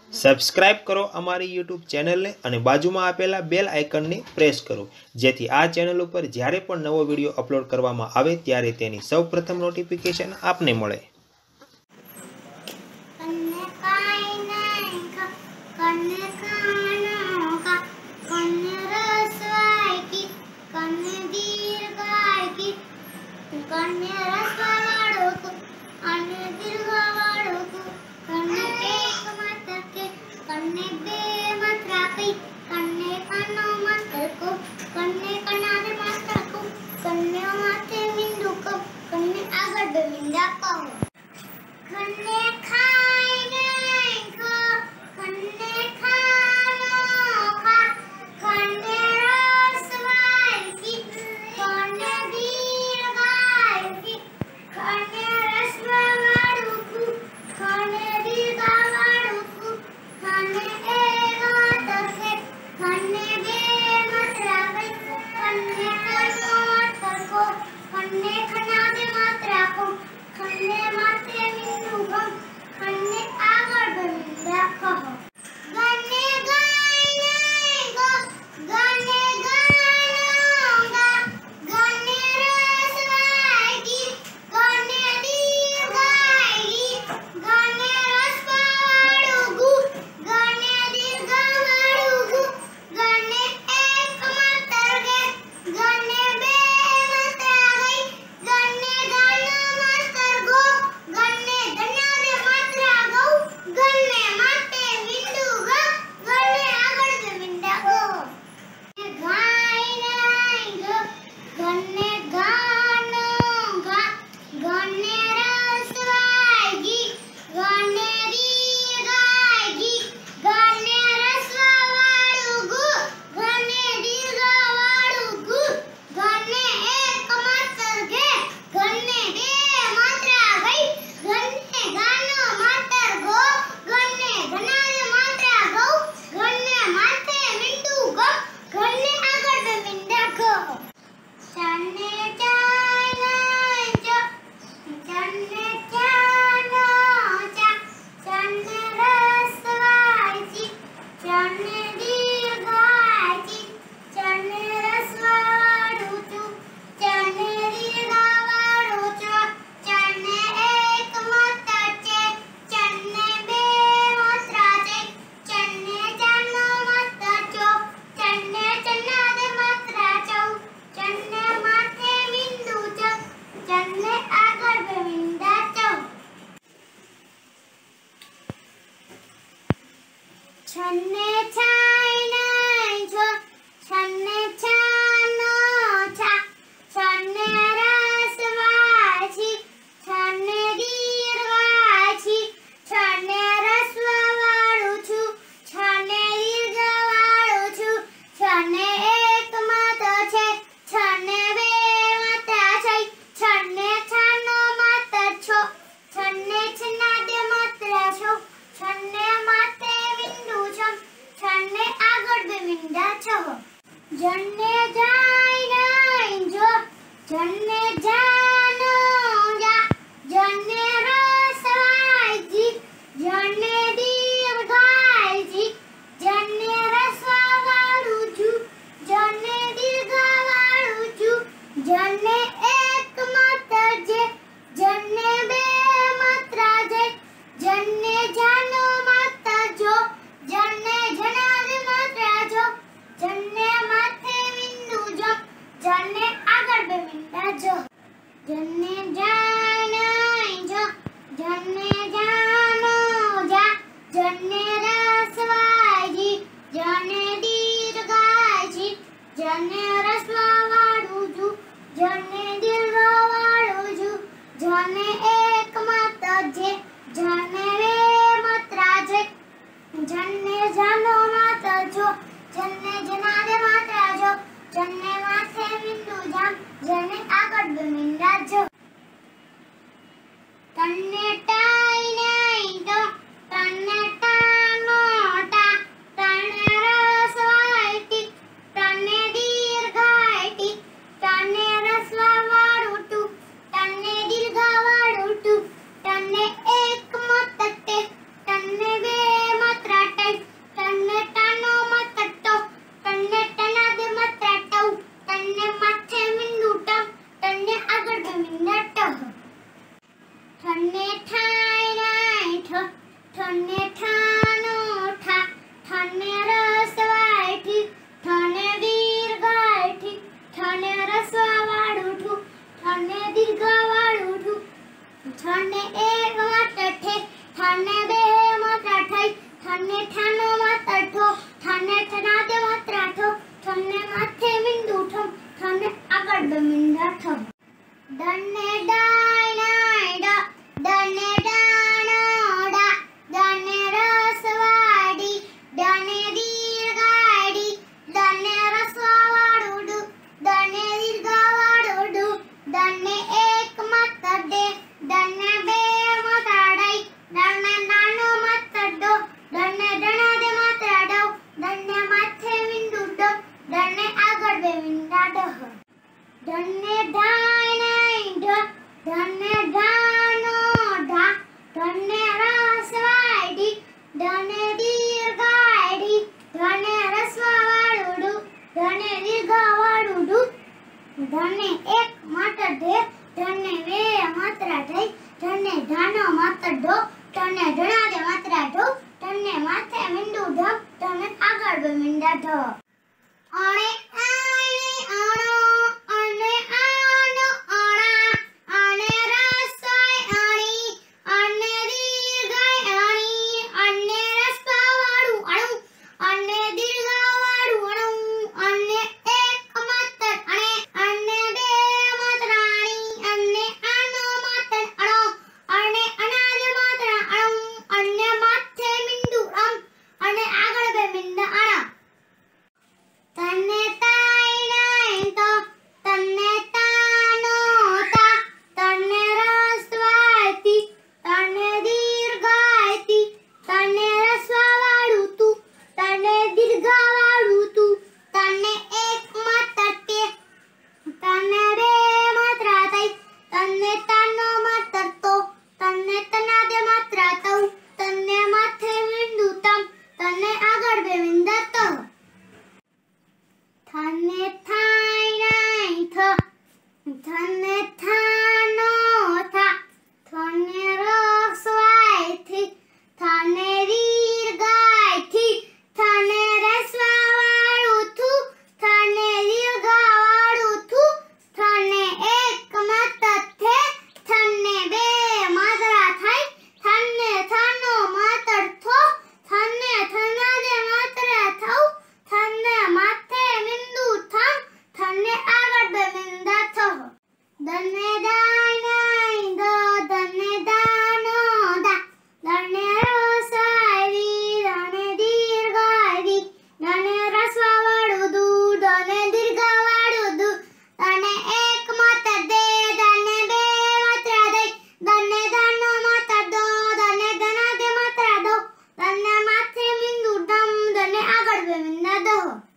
Subscribe करो अमारी YouTube channel ने और बाजू में आपेला बेल आइकन ने प्रेस करो जेथी आ चेनल पर ज्यारे पण नवो विडियो अपलोड करवामां आवे त्यारे तेनी सौप्रथम नोटिफिकेशन आपने मळे। जन्ने जाय नहीं जो जन्ने जानो जा जन्ने रसवाय जी जन्ने दीर्घाय जी जन्ने रसवाळू जू जन्ने दीर्घावाळू जू जन्ने एक मात्र जे जन्ने बे मात्रा जे जन्ने जानो मात्र जो जन्ने जनादे मात्रा जो जन्ने माथे बिंदु जो जन्ने आगर बे मिंडा जो। ठने ठानो ठा ठने रसवाय ठी ठने दीर्घाय ठी ठने रसवावाळू ठू ठने दीर्घवाळू ठू ठने एक मात्र ठे ठने बे मात्र ठै ठने ठानो मात्र ठो ठने ठनादे मात्र ठो ठने माथे बिंदु ठो ठने આગળ બે મિંડા ठो डने डाय नाय डा डने डानो डा डने रसवाडी डने दीर्घाडी डने रसवावाळू डू डने दीर्घवाळू डू डने एक मात्र डे डने बे मात्र डै डने नानो मात्र डो डने डणादे मात्र डौ डने माथे बिंदु डो डने આગળ બે મિંડા ડહ डने डाय नाय ड डने डानो डा डने रसवाडी डने दीर्घाडी डने रसवावाळू डू डने दीर्घवाळू डू डने एक मात्र डे डने वे मात्र डै डने डानो मात्र डो डने डणादे मात्र डो डने माथे बिंदु डो डने આગળ બે મિંડા ઢ અણે આણે અણો અણે આનો અણા અણે રસવાય અણી અણે દીર્ઘાય અણી અણે રસવાવાળું અણુ અણે દીર્ઘવાળું અણુ અણે એક માત્ર અણે અણે બે માત્ર અણી અણે આનો માત્ર અણો અણે અનાદ માત્ર અણુ અણે માથે બિંદુ અમ અણે આગળ બે બિંદુ અણા તને તાય નાય તો તને તાનો તા તને રસવાયતી તને દીર્ઘાયતી તને રસવાવાળું તું તને દીર્ઘવાળું તું તને એક માત્ર તે તને બે માત્ર તೈ તને તાનો માત્ર તો તને તનાદે માત્ર તૌ તને માથે બિંદુ તમ તને આગળ બે બિંદુ તો ठने थाय नाय थ ठने थानो था ठने रसवाय थी ठने दीर्घाय थी ठने रसवावाळू थू ठने दीर्घवाळू थू ठने एक मात्र थे ठने बे मात्र थाय ठने थानो मात्र थो ठने ठनादे मात्र थौ ठने माथे बिंदु थम ठने આગળ બે મિંડા થો દને દાય નાય દ દને દાનો દા દને રસવાયરી દને દીર્ઘાયરી દને રસવાવાળું દુ દને દીર્ઘવાળું દુ દને એક માત્ર દે દને બે માત્ર દೈ દને દાનો માત્ર દો દને દનાદે માત્ર દો દને માથે બિંદુ ડમ દને આગળ બે મિંડા દો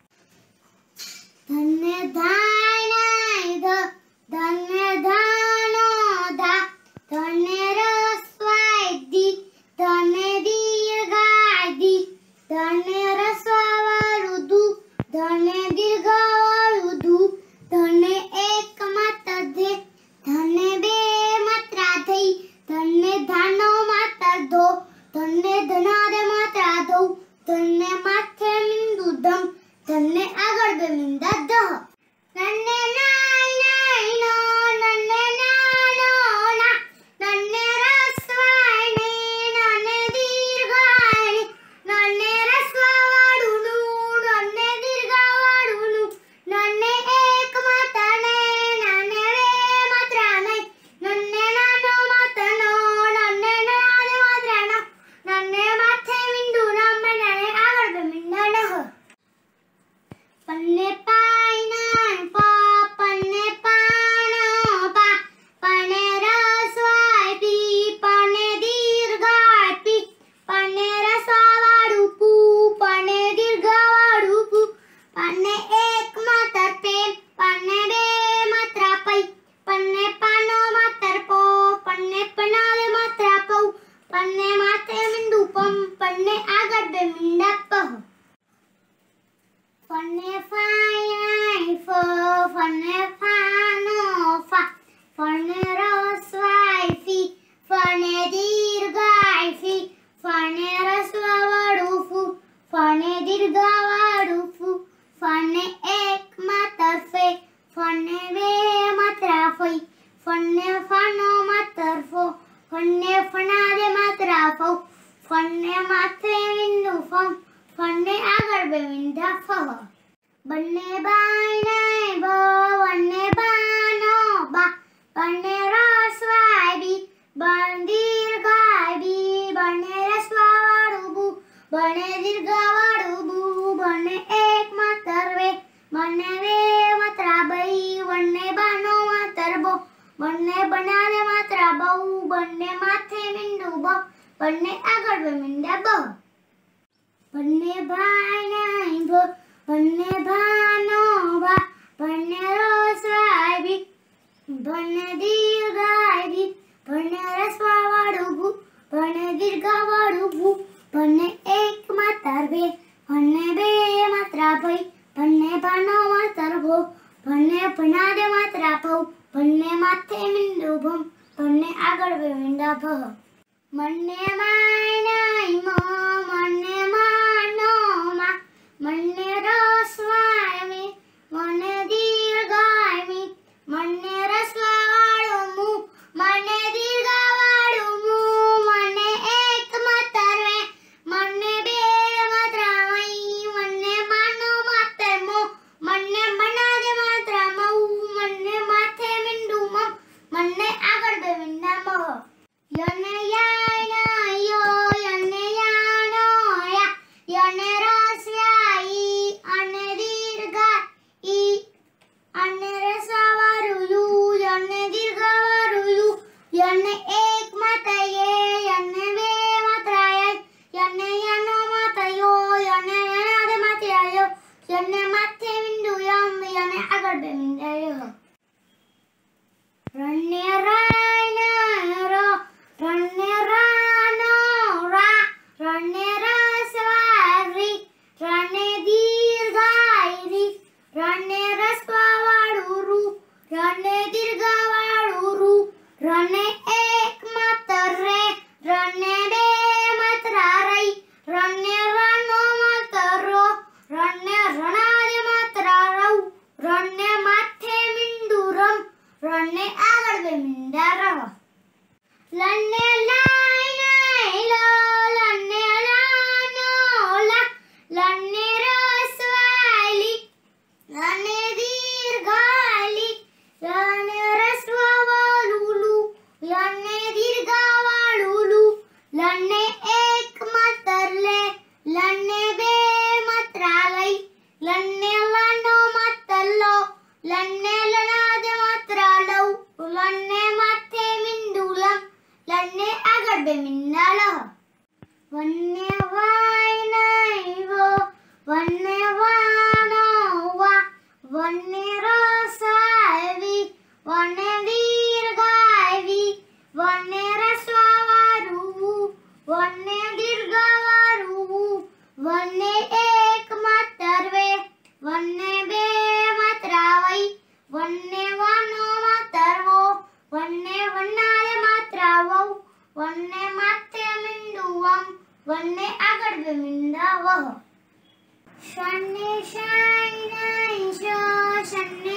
धने धाय नाय ध धने धानो धा धने रसवाय दी धने दीर्घाय दी धने रसवावाळू दू धने दीर्घवाळू दू धने एक मात्र धे धने बे मात्र धै धने धानो मात्र धो धने धनादे मात्र धौ धने माथे बिंदु धम धने આગળ બે મિંડા ધ નન્ને નાય નાય નો નન્ને નાનો ના નન્ને રસવાય ને નન્ને દીર્ઘાય ને નન્ને રસવાવાળું નું નન્ને દીર્ઘવાળું નું નન્ને એક માત્ર ને નન્ને બે માત્ર નೈ નન્ને નાનો માત્ર નો નન્ને નાદે માત્ર નો નન્ને માથે બિંદુ નમ નન્ને આગળ બે મિંડા નહ पन्ने पाय नाय प पन्ने રસ્વા વાળું ફૂ ફને દીર્ઘા વાળું ફૂ ફને એક માતર ફે ફને બે માત્રા ફઈ ફને ફાનો માતર ફો ફને ફનાદે માત્રા ફો ફને માથે વિંદુ ફમ ફને આગળ બે વિંધા ફહ બંને બાય ને બ બંને બાનો બા બંને રસ્વાય બી બન દીર્ઘાય બી બંને રસ્વા વાળું બુ બંને દીર્ઘા વાળું બુ બંને એક માતર વે બંને વે માત્રા બઈ બંને બાનો માતર બો બંને બનાને માત્રા બહુ બંને માથે મીંડુ બ બંને આગળ બે મીંડા બ બંને ભાઈ નાઈ ભ બંને ભાનો ભા બંને રસ્વાય બી બંને દીર્ઘાય બી બંને રસ્વા વાળું ભૂ બંને દીર્ઘા વાળું ભૂ બંને એક માતર બે બંને બે માત્રા ભઈ બંને ભાનો માતર ભો બંને ભનાદે માત્રા ભવ બંને માથે મીંડુ ભમ બંને આગળ બે મીંડા ભ મને માય નાઈ મ મને માનો મા મને રસ્વાય મે મને દીર્ઘાય મી મને રસ્વા વાળું મુ મને દીર્ઘા વાળું મુ મને એક માતર વે મને બે માત્રા વઈ મને માનો માતર મો મને બનાદે માત્રા મઉ મને માથે મીંડુ મ મને આગળ બે મીંડા મ યને યાય ના યો યને યાનો યા યને રસ્વાઈ અને દીર્ઘા ઈ અને રસ્વા વાળું યુ યને દીર્ઘા વાળું યુ યને એક માત્રા યે યને બે માત્રા યે યને યાનો માત્રા યો યને યાનાદે માત્રા યો યને માથે મીંડુ યમ યને આગળ બે મીંડા યો રણને રાય ના રો રણને રાનો રા રણને રસ્વા રી રણને દીર્ઘાય રી રણને રસ્વા વાળું રૂ રણને દીર્ઘા વાળું રૂ રણને એક માતર રે રણને બે માત્રા રઈ રણને રાનો માતર રો રણને રણાદે માત્રા રવ રણને માથે મીંડુ રમ રણને આગળ બે મીંડા રહ લન્ને લાય નાય લો લન્ને લાનો લા લન્ને રસ્વાયલી લન્ને દીર્ઘાયલી લન્ને રસ્વા વાળું લુ લન્ને દીર્ઘા વાળું લુ લન્ને એક માતર લે લન્ને બે માત્રા લઈ લન્ને લાનો માતર લો લન્ને લનાદે માત્રા લઉ લન્ને માથે મીંડુ લમ લન્ને આગળ બે મીંડા લહ વન્ને વાય નાઈ વો વન્ને વાનો વા વન્ને રસ્વાય વી વન્ને દીર્ઘાય વી વન્ને રસ્વા વાળું વુ વન્ને દીર્ઘા વાળું વુ વન્ને એક માતર વે વન્ને બે માત્રા વઈ વન્ને વાનો માતર વો વન્ને વનાદે માત્રા વઉ વન્ને માથે મીંડુ વમ વન્ને આગળ બે મીંડા વહ શને શાય નાઈ શો શને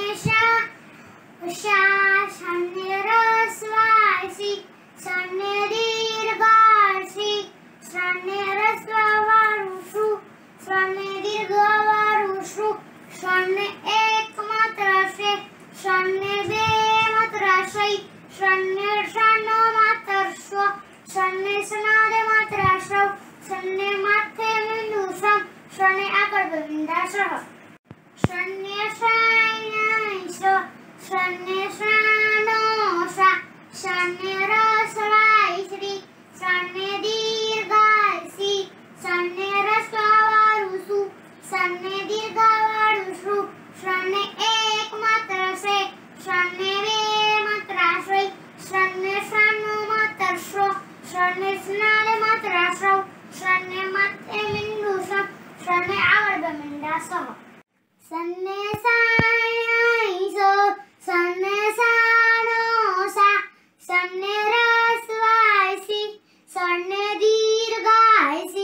શા શા શને રસ્વાય સી શને દીર્ઘાય સી શને રસ્વા વાળું શુ શને દીર્ઘા વાળું શુ શને એક માત્રા શે શને બે માત્રા શઈ શને શાનો માતર સ્વ શને સનાદે માત્રા સૌ શને માથે મીંડુ સમ શને આગળ બે મીંડા સહ શને શાય નાઈ સો શને શાનો સા શને રસ્વાય શ્રી શને દીર્ઘાય સી શને રસ્વા વાળું સુ શને દીર્ઘા વાળું શુ શને એક માત્ર શે શને બે માત્રા શ્રી શને શાનો માતર સ્વ શને સ્નાદે માત્રા સૌ શને માથે મીંડુ સમ શને આગળ બે મીંડા સહ શને સાય સો શને સાનો સા શને રસ્વાય સી શને દીર્ઘાય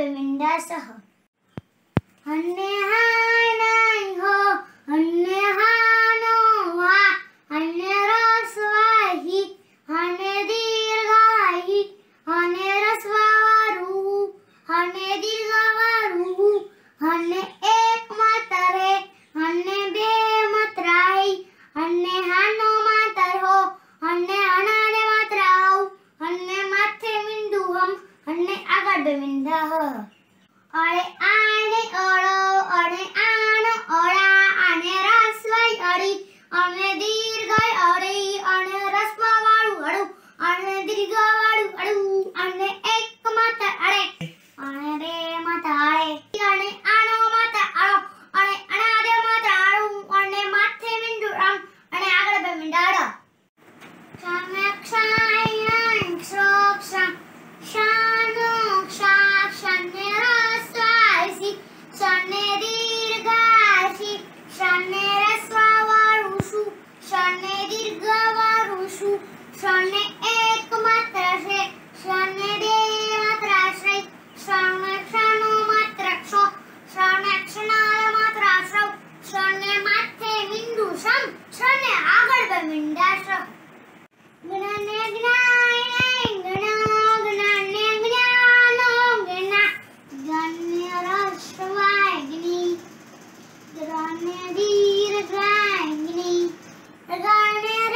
બે મીંડા સહ હન્ને હાનાઈ હો હન્ને હાનો વા હન્ને રસવાહી હન્ને દીર્ઘાહી હન્ને રસવાવારું હન્ને દીર્ઘવારું હન્ને એક માતરે હન્ને બે માત્રાઈ હન્ને હાનો માતર હો હન્ને હનાને માત્રાઉ હન્ને માથે મીંડું હમ હન્ને આગળ બે મીંડા હ અળે આને અળો અળે આનો અળા આને રસવાઈ અળી અને દીર્ઘાઈ અળી અને રસવાવાળું અળું અને દીર્ઘવાળું અળું અને એક માત્ર અળે અને બે માત્ર અળે અને આનો માત્ર અળો અને અનાદે માત્ર અળું અને માથે મીંડું રમ અને આગળ બે મીંડા અળો Shamyakshayan Shrokshan Shanuksha Shane Raswaisi Shane Dirgashi Shane Raswavarushu Shane Dirgavarushu Shane Ek Matrashe Shane De Matrashe Shane Shanu Matraksho Shane Kshanaya Matrasho Shane Mathe Mindu Sham Shane Agar Ba Mindasha Gnane gnane gna gnane gnano gna Gnane rashvagni Gnane dirghagni Gnane